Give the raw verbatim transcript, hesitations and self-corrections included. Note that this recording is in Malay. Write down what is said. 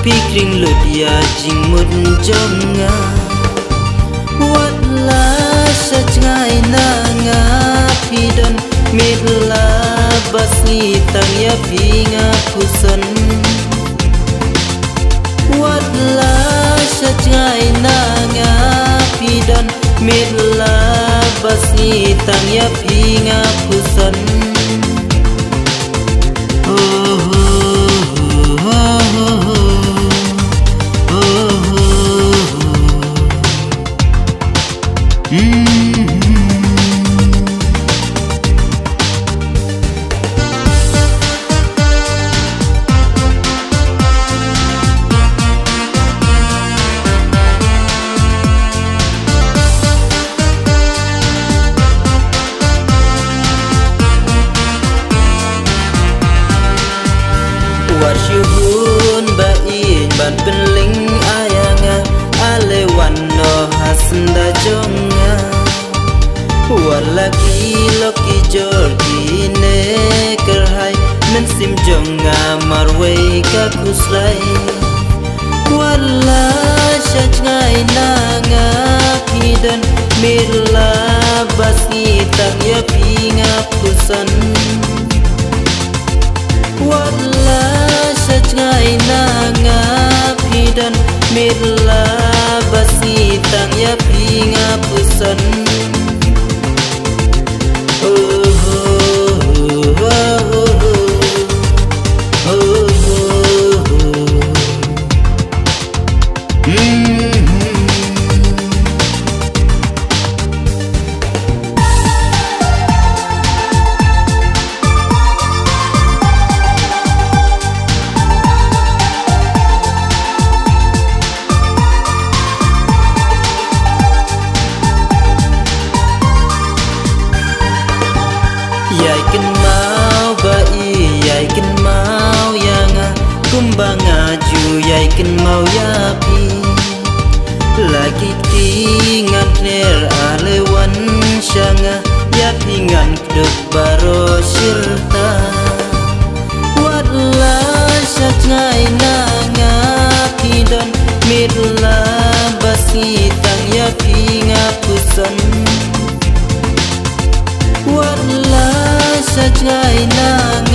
Pikring ludia jing mud jonga Watla sajngai nanga Pidon midla basni tang ya pinga kusan Watla sajngai nanga Pidon midla basni tang ya pinga kusan Warsyuhun bain ban penling ayanga ale wanno hasnda jonga walaki loki jorgi ne kerhai men sim jonga marwei ka kuslai walla shajngai nanga pidan mirla basi tak ya pinga pusan walla sajngai nanga pidan mirla basi tang ya pinga pusan oh oh oh oh oh oh mm. Yai ken mau bai yai ken mau yanga kumbang aju yai ken mau yapi lagi tingan ner alewan shanga yapi ngan dek baro sirta wadla sajngai nanga pidon midla basi tang yapi ngapusan wadla sajngai nanga